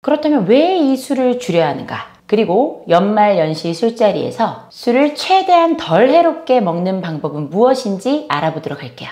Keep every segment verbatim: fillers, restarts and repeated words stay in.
그렇다면 왜 이 술을 줄여야 하는가? 그리고 연말 연시 술자리에서 술을 최대한 덜 해롭게 먹는 방법은 무엇인지 알아보도록 할게요.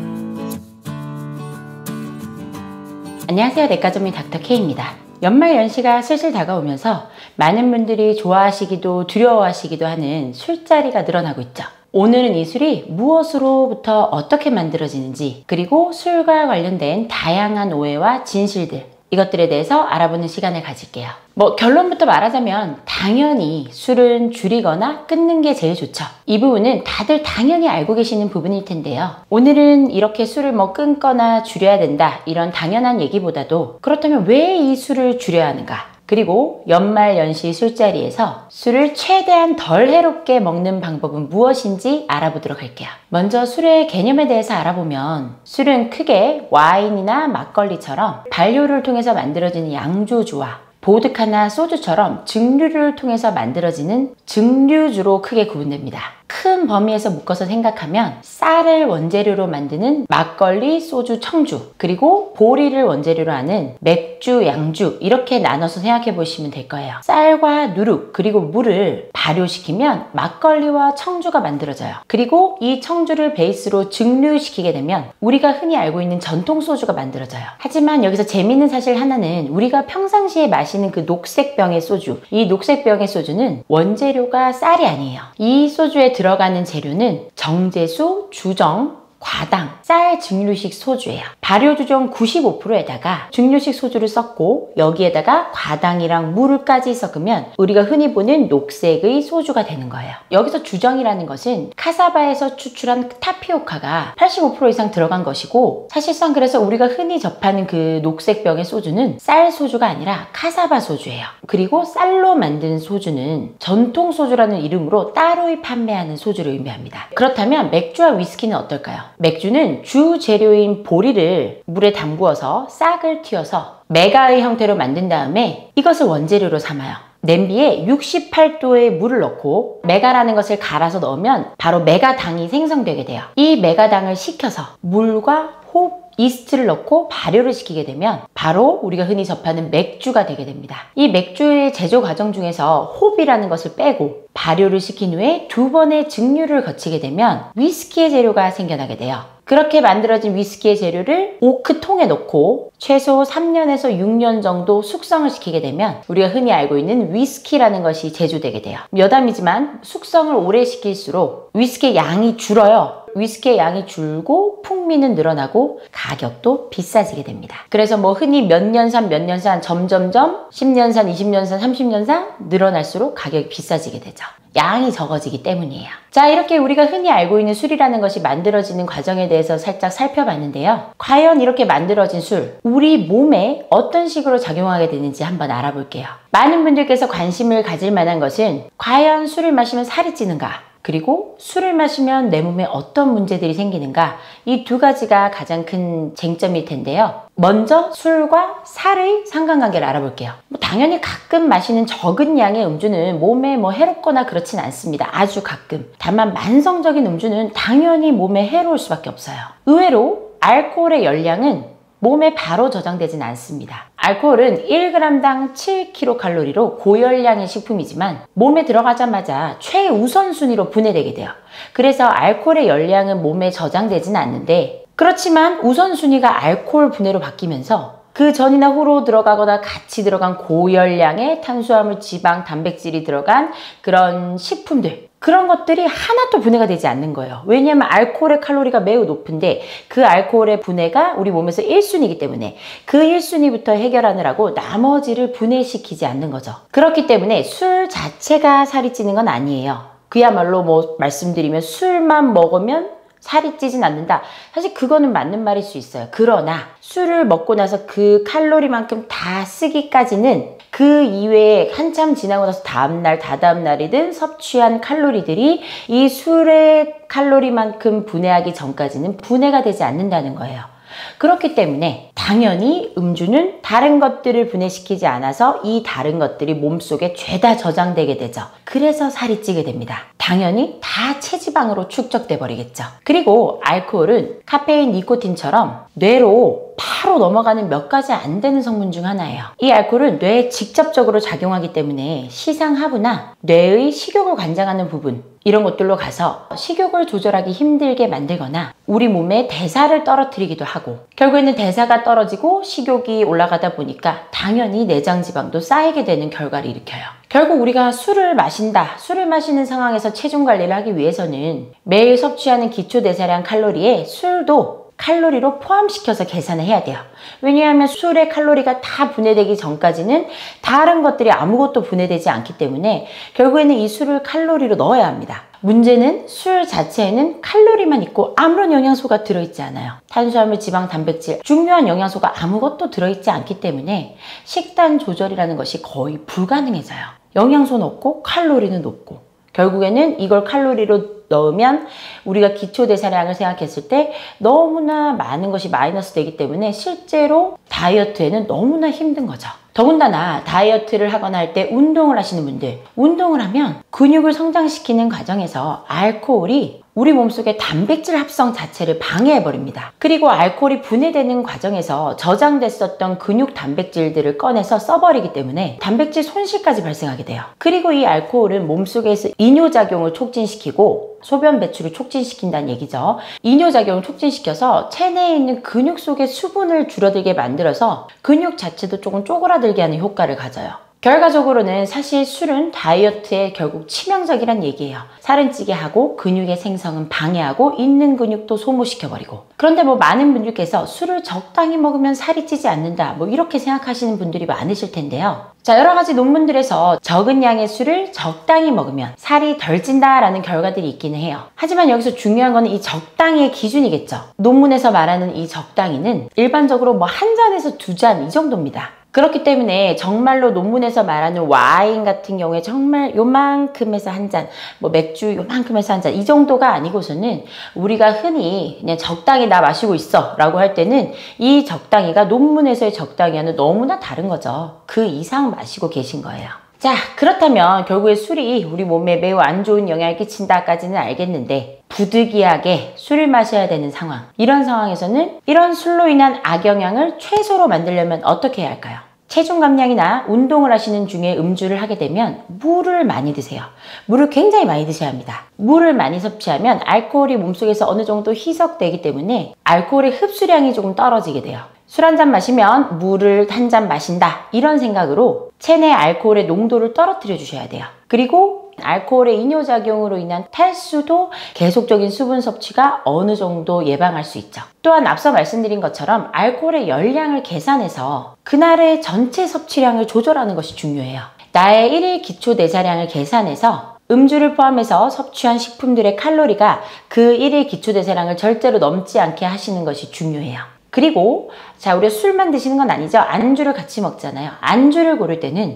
안녕하세요. 내과전문 닥터 K입니다. 연말 연시가 슬슬 다가오면서 많은 분들이 좋아하시기도 두려워하시기도 하는 술자리가 늘어나고 있죠. 오늘은 이 술이 무엇으로부터 어떻게 만들어지는지, 그리고 술과 관련된 다양한 오해와 진실들, 이것들에 대해서 알아보는 시간을 가질게요. 뭐 결론부터 말하자면 당연히 술은 줄이거나 끊는 게 제일 좋죠. 이 부분은 다들 당연히 알고 계시는 부분일 텐데요. 오늘은 이렇게 술을 뭐 끊거나 줄여야 된다, 이런 당연한 얘기보다도 그렇다면 왜 이 술을 줄여야 하는가? 그리고 연말 연시 술자리에서 술을 최대한 덜 해롭게 먹는 방법은 무엇인지 알아보도록 할게요. 먼저 술의 개념에 대해서 알아보면, 술은 크게 와인이나 막걸리처럼 발효를 통해서 만들어지는 양조주와 보드카나 소주처럼 증류를 통해서 만들어지는 증류주로 크게 구분됩니다. 큰 범위에서 묶어서 생각하면 쌀을 원재료로 만드는 막걸리, 소주, 청주, 그리고 보리를 원재료로 하는 맥주, 양주, 이렇게 나눠서 생각해 보시면 될 거예요. 쌀과 누룩 그리고 물을 발효시키면 막걸리와 청주가 만들어져요. 그리고 이 청주를 베이스로 증류시키게 되면 우리가 흔히 알고 있는 전통 소주가 만들어져요. 하지만 여기서 재미있는 사실 하나는, 우리가 평상시에 마시는 그 녹색 병의 소주, 이 녹색 병의 소주는 원재료가 쌀이 아니에요. 이 소주에 들어가는 재료는 정제수, 주정, 과당, 쌀 증류식 소주예요. 발효 주정 구십오 퍼센트에다가 증류식 소주를 섞고 여기에다가 과당이랑 물까지 섞으면 우리가 흔히 보는 녹색의 소주가 되는 거예요. 여기서 주정이라는 것은 카사바에서 추출한 타피오카가 팔십오 퍼센트 이상 들어간 것이고, 사실상 그래서 우리가 흔히 접하는 그 녹색 병의 소주는 쌀 소주가 아니라 카사바 소주예요. 그리고 쌀로 만든 소주는 전통 소주라는 이름으로 따로 판매하는 소주를 의미합니다. 그렇다면 맥주와 위스키는 어떨까요? 맥주는 주 재료인 보리를 물에 담구어서 싹을 틔워서 메가의 형태로 만든 다음에 이것을 원재료로 삼아요. 냄비에 육십팔 도의 물을 넣고 메가라는 것을 갈아서 넣으면 바로 메가당이 생성되게 돼요. 이 메가당을 식혀서 물과 홉, 이스트를 넣고 발효를 시키게 되면 바로 우리가 흔히 접하는 맥주가 되게 됩니다. 이 맥주의 제조 과정 중에서 홉이라는 것을 빼고 발효를 시킨 후에 두 번의 증류를 거치게 되면 위스키의 재료가 생겨나게 돼요. 그렇게 만들어진 위스키의 재료를 오크통에 넣고 최소 삼 년에서 육 년 정도 숙성을 시키게 되면 우리가 흔히 알고 있는 위스키라는 것이 제조되게 돼요. 여담이지만 숙성을 오래 시킬수록 위스키의 양이 줄어요. 위스키의 양이 줄고 풍미는 늘어나고 가격도 비싸지게 됩니다. 그래서 뭐 흔히 몇 년산 몇 년산 점점점 십 년산, 이십 년산, 삼십 년산 늘어날수록 가격이 비싸지게 되죠. 양이 적어지기 때문이에요. 자, 이렇게 우리가 흔히 알고 있는 술이라는 것이 만들어지는 과정에 대해서 살짝 살펴봤는데요. 과연 이렇게 만들어진 술, 우리 몸에 어떤 식으로 작용하게 되는지 한번 알아볼게요. 많은 분들께서 관심을 가질 만한 것은, 과연 술을 마시면 살이 찌는가? 그리고 술을 마시면 내 몸에 어떤 문제들이 생기는가? 이 두 가지가 가장 큰 쟁점일 텐데요. 먼저 술과 살의 상관관계를 알아볼게요. 뭐 당연히 가끔 마시는 적은 양의 음주는 몸에 뭐 해롭거나 그렇진 않습니다. 아주 가끔. 다만 만성적인 음주는 당연히 몸에 해로울 수밖에 없어요. 의외로 알코올의 열량은 몸에 바로 저장되진 않습니다. 알코올은 일 그램당 칠 킬로칼로리로 고열량의 식품이지만 몸에 들어가자마자 최우선순위로 분해되게 돼요. 그래서 알코올의 열량은 몸에 저장되진 않는데, 그렇지만 우선순위가 알코올 분해로 바뀌면서 그 전이나 후로 들어가거나 같이 들어간 고열량의 탄수화물, 지방, 단백질이 들어간 그런 식품들, 그런 것들이 하나도 분해가 되지 않는 거예요. 왜냐하면 알코올의 칼로리가 매우 높은데 그 알코올의 분해가 우리 몸에서 일 순위이기 때문에 그 일 순위부터 해결하느라고 나머지를 분해시키지 않는 거죠. 그렇기 때문에 술 자체가 살이 찌는 건 아니에요. 그야말로 뭐 말씀드리면 술만 먹으면 살이 찌진 않는다. 사실 그거는 맞는 말일 수 있어요. 그러나 술을 먹고 나서 그 칼로리만큼 다 쓰기까지는 그 이외에 한참 지나고 나서 다음날, 다다음날이든 섭취한 칼로리들이 이 술의 칼로리만큼 분해하기 전까지는 분해가 되지 않는다는 거예요. 그렇기 때문에 당연히 음주는 다른 것들을 분해시키지 않아서 이 다른 것들이 몸속에 죄다 저장되게 되죠. 그래서 살이 찌게 됩니다. 당연히 다 체지방으로 축적돼 버리겠죠. 그리고 알코올은 카페인, 니코틴처럼 뇌로 바로 넘어가는 몇 가지 안 되는 성분 중 하나예요. 이 알코올은 뇌에 직접적으로 작용하기 때문에 시상하부나 뇌의 식욕을 관장하는 부분, 이런 것들로 가서 식욕을 조절하기 힘들게 만들거나 우리 몸의 대사를 떨어뜨리기도 하고, 결국에는 대사가 떨어지고 식욕이 올라가다 보니까 당연히 내장 지방도 쌓이게 되는 결과를 일으켜요. 결국 우리가 술을 마신다, 술을 마시는 상황에서 체중 관리를 하기 위해서는 매일 섭취하는 기초대사량 칼로리에 술도 칼로리로 포함시켜서 계산을 해야 돼요. 왜냐하면 술의 칼로리가 다 분해되기 전까지는 다른 것들이 아무것도 분해되지 않기 때문에 결국에는 이 술을 칼로리로 넣어야 합니다. 문제는 술 자체에는 칼로리만 있고 아무런 영양소가 들어있지 않아요. 탄수화물, 지방, 단백질, 중요한 영양소가 아무것도 들어있지 않기 때문에 식단 조절이라는 것이 거의 불가능해져요. 영양소는 없고 칼로리는 높고, 결국에는 이걸 칼로리로 넣으면 우리가 기초대사량을 생각했을 때 너무나 많은 것이 마이너스 되기 때문에 실제로 다이어트에는 너무나 힘든 거죠. 더군다나 다이어트를 하거나 할 때 운동을 하시는 분들, 운동을 하면 근육을 성장시키는 과정에서 알코올이 우리 몸속의 단백질 합성 자체를 방해해버립니다. 그리고 알코올이 분해되는 과정에서 저장됐었던 근육 단백질들을 꺼내서 써버리기 때문에 단백질 손실까지 발생하게 돼요. 그리고 이 알코올은 몸속에서 이뇨작용을 촉진시키고 소변 배출을 촉진시킨다는 얘기죠. 이뇨작용을 촉진시켜서 체내에 있는 근육 속의 수분을 줄어들게 만들어서 근육 자체도 조금 쪼그라들게 하는 효과를 가져요. 결과적으로는 사실 술은 다이어트에 결국 치명적이란 얘기예요. 살은 찌게 하고 근육의 생성은 방해하고 있는 근육도 소모시켜버리고. 그런데 뭐 많은 분들께서 술을 적당히 먹으면 살이 찌지 않는다, 뭐 이렇게 생각하시는 분들이 많으실 텐데요. 자, 여러 가지 논문들에서 적은 양의 술을 적당히 먹으면 살이 덜 찐다라는 결과들이 있기는 해요. 하지만 여기서 중요한 거는 이 적당히의 기준이겠죠. 논문에서 말하는 이 적당히는 일반적으로 뭐 한 잔에서 두 잔 이 정도입니다. 그렇기 때문에 정말로 논문에서 말하는 와인 같은 경우에 정말 요만큼 해서 한 잔, 뭐 맥주 요만큼 해서 한 잔, 이 정도가 아니고서는 우리가 흔히 그냥 적당히 나 마시고 있어 라고 할 때는 이 적당히가 논문에서의 적당히와는 너무나 다른 거죠. 그 이상 마시고 계신 거예요. 자, 그렇다면 결국에 술이 우리 몸에 매우 안 좋은 영향을 끼친다까지는 알겠는데, 부득이하게 술을 마셔야 되는 상황, 이런 상황에서는 이런 술로 인한 악영향을 최소로 만들려면 어떻게 해야 할까요? 체중 감량이나 운동을 하시는 중에 음주를 하게 되면 물을 많이 드세요. 물을 굉장히 많이 드셔야 합니다. 물을 많이 섭취하면 알코올이 몸속에서 어느 정도 희석되기 때문에 알코올의 흡수량이 조금 떨어지게 돼요. 술 한 잔 마시면 물을 한 잔 마신다, 이런 생각으로 체내 알코올의 농도를 떨어뜨려 주셔야 돼요. 그리고 알코올의 이뇨작용으로 인한 탈수도 계속적인 수분 섭취가 어느 정도 예방할 수 있죠. 또한 앞서 말씀드린 것처럼 알코올의 열량을 계산해서 그날의 전체 섭취량을 조절하는 것이 중요해요. 나의 일일 기초대사량을 계산해서 음주를 포함해서 섭취한 식품들의 칼로리가 그 일일 기초대사량을 절대로 넘지 않게 하시는 것이 중요해요. 그리고 자, 우리가 술만 드시는 건 아니죠. 안주를 같이 먹잖아요. 안주를 고를 때는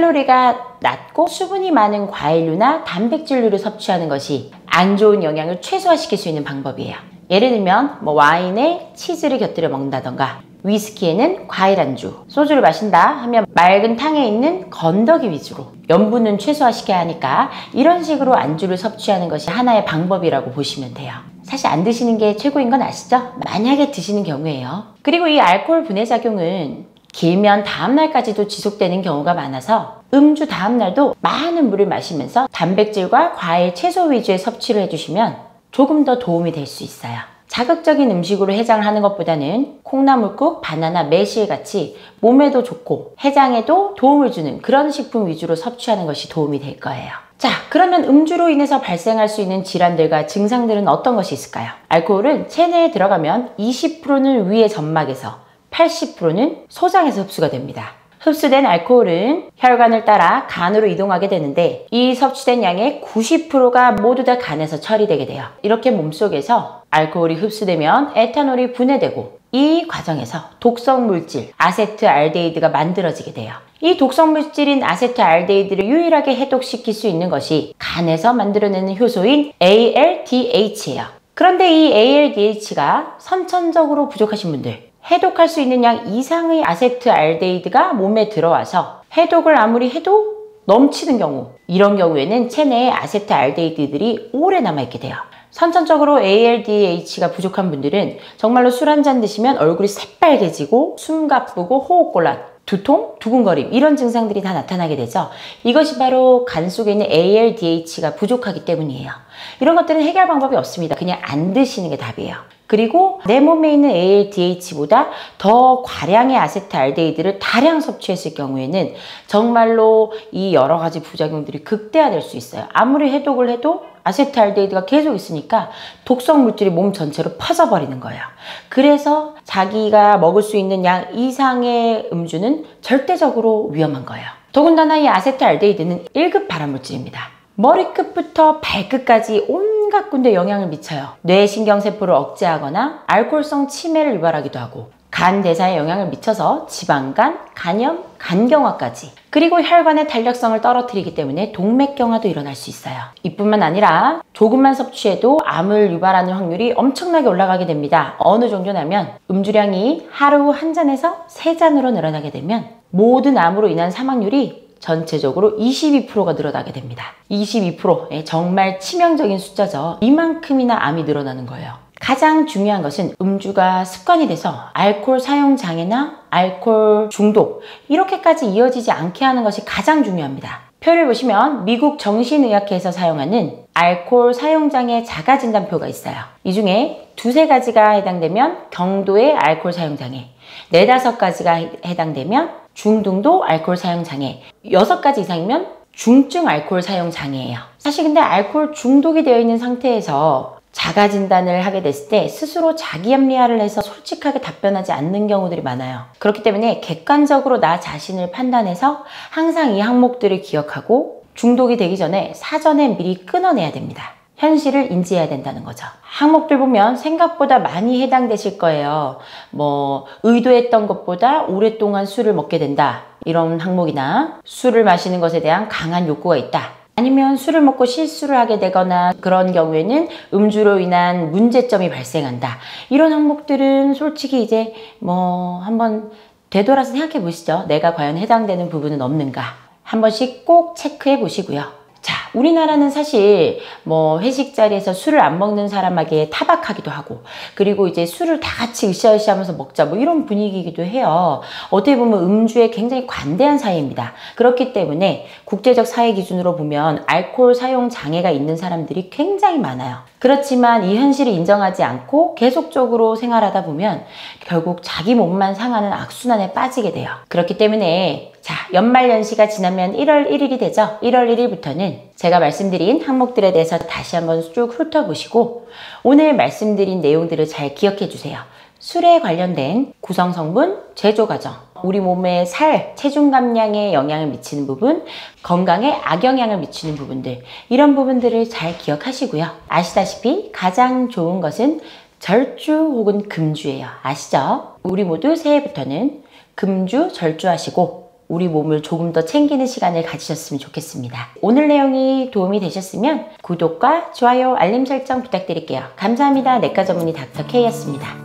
칼로리가 낮고 수분이 많은 과일류나 단백질류를 섭취하는 것이 안 좋은 영향을 최소화시킬 수 있는 방법이에요. 예를 들면 뭐 와인에 치즈를 곁들여 먹는다던가, 위스키에는 과일 안주, 소주를 마신다 하면 맑은 탕에 있는 건더기 위주로 염분은 최소화시켜야 하니까 이런 식으로 안주를 섭취하는 것이 하나의 방법이라고 보시면 돼요. 사실 안 드시는 게 최고인 건 아시죠? 만약에 드시는 경우에요. 그리고 이 알코올 분해작용은 길면 다음날까지도 지속되는 경우가 많아서 음주 다음날도 많은 물을 마시면서 단백질과 과일, 채소 위주의 섭취를 해주시면 조금 더 도움이 될 수 있어요. 자극적인 음식으로 해장을 하는 것보다는 콩나물국, 바나나, 매실 같이 몸에도 좋고 해장에도 도움을 주는 그런 식품 위주로 섭취하는 것이 도움이 될 거예요. 자, 그러면 음주로 인해서 발생할 수 있는 질환들과 증상들은 어떤 것이 있을까요? 알코올은 체내에 들어가면 이십 퍼센트는 위의 점막에서, 팔십 퍼센트는 소장에서 흡수가 됩니다. 흡수된 알코올은 혈관을 따라 간으로 이동하게 되는데 이 섭취된 양의 구십 퍼센트가 모두 다 간에서 처리되게 돼요. 이렇게 몸속에서 알코올이 흡수되면 에탄올이 분해되고 이 과정에서 독성 물질 아세트알데히드가 만들어지게 돼요. 이 독성 물질인 아세트알데히드를 유일하게 해독시킬 수 있는 것이 간에서 만들어내는 효소인 에이엘디에이치예요. 그런데 이 에이엘디에이치가 선천적으로 부족하신 분들, 해독할 수 있는 양 이상의 아세트알데히드가 몸에 들어와서 해독을 아무리 해도 넘치는 경우, 이런 경우에는 체내에 아세트알데히드들이 오래 남아있게 돼요. 선천적으로 에이엘디에이치가 부족한 분들은 정말로 술 한 잔 드시면 얼굴이 새빨개지고 숨 가쁘고 호흡곤란, 두통, 두근거림 이런 증상들이 다 나타나게 되죠. 이것이 바로 간 속에 있는 에이엘디에이치가 부족하기 때문이에요. 이런 것들은 해결 방법이 없습니다. 그냥 안 드시는 게 답이에요. 그리고 내 몸에 있는 에이엘디에이치보다 더 과량의 아세트알데히드를 다량 섭취했을 경우에는 정말로 이 여러 가지 부작용들이 극대화될 수 있어요. 아무리 해독을 해도 아세트알데히드가 계속 있으니까 독성 물질이 몸 전체로 퍼져버리는 거예요. 그래서 자기가 먹을 수 있는 양 이상의 음주는 절대적으로 위험한 거예요. 더군다나 이 아세트알데히드는 일 급 발암물질입니다. 머리끝부터 발끝까지 온갖 군데 영향을 미쳐요. 뇌신경세포를 억제하거나 알코올성 치매를 유발하기도 하고 간 대사에 영향을 미쳐서 지방간, 간염, 간경화까지, 그리고 혈관의 탄력성을 떨어뜨리기 때문에 동맥경화도 일어날 수 있어요. 이뿐만 아니라 조금만 섭취해도 암을 유발하는 확률이 엄청나게 올라가게 됩니다. 어느 정도냐면 음주량이 하루 한 잔에서 세 잔으로 늘어나게 되면 모든 암으로 인한 사망률이 전체적으로 이십이 퍼센트가 늘어나게 됩니다. 이십이 퍼센트 정말 치명적인 숫자죠. 이만큼이나 암이 늘어나는 거예요. 가장 중요한 것은 음주가 습관이 돼서 알코올 사용 장애나 알코올 중독 이렇게까지 이어지지 않게 하는 것이 가장 중요합니다. 표를 보시면 미국 정신의학회에서 사용하는 알코올 사용장애 자가진단표가 있어요. 이 중에 두세 가지가 해당되면 경도의 알코올 사용장애, 네다섯 가지가 해당되면 중등도 알코올 사용장애, 여섯 가지 이상이면 중증 알코올 사용장애예요. 사실 근데 알코올 중독이 되어 있는 상태에서 자가진단을 하게 됐을 때 스스로 자기합리화를 해서 솔직하게 답변하지 않는 경우들이 많아요. 그렇기 때문에 객관적으로 나 자신을 판단해서 항상 이 항목들을 기억하고 중독이 되기 전에 사전에 미리 끊어내야 됩니다. 현실을 인지해야 된다는 거죠. 항목들 보면 생각보다 많이 해당되실 거예요. 뭐 의도했던 것보다 오랫동안 술을 먹게 된다, 이런 항목이나 술을 마시는 것에 대한 강한 욕구가 있다, 아니면 술을 먹고 실수를 하게 되거나 그런 경우에는 음주로 인한 문제점이 발생한다, 이런 항목들은 솔직히 이제 뭐 한번 되돌아서 생각해 보시죠. 내가 과연 해당되는 부분은 없는가 한 번씩 꼭 체크해 보시고요. 자, 우리나라는 사실 뭐 회식 자리에서 술을 안 먹는 사람에게 타박하기도 하고, 그리고 이제 술을 다 같이 으쌰으쌰 하면서 먹자 뭐 이런 분위기이기도 해요. 어떻게 보면 음주에 굉장히 관대한 사회입니다. 그렇기 때문에 국제적 사회 기준으로 보면 알코올 사용 장애가 있는 사람들이 굉장히 많아요. 그렇지만 이 현실을 인정하지 않고 계속적으로 생활하다 보면 결국 자기 몸만 상하는 악순환에 빠지게 돼요. 그렇기 때문에 자, 연말연시가 지나면 일월 일일이 되죠. 일월 일일부터는 제가 말씀드린 항목들에 대해서 다시 한번 쭉 훑어보시고 오늘 말씀드린 내용들을 잘 기억해 주세요. 술에 관련된 구성성분, 제조과정, 우리 몸의 살, 체중 감량에 영향을 미치는 부분, 건강에 악영향을 미치는 부분들, 이런 부분들을 잘 기억하시고요. 아시다시피 가장 좋은 것은 절주 혹은 금주예요. 아시죠? 우리 모두 새해부터는 금주, 절주하시고 우리 몸을 조금 더 챙기는 시간을 가지셨으면 좋겠습니다. 오늘 내용이 도움이 되셨으면 구독과 좋아요, 알림 설정 부탁드릴게요. 감사합니다. 내과 전문의 닥터 K였습니다.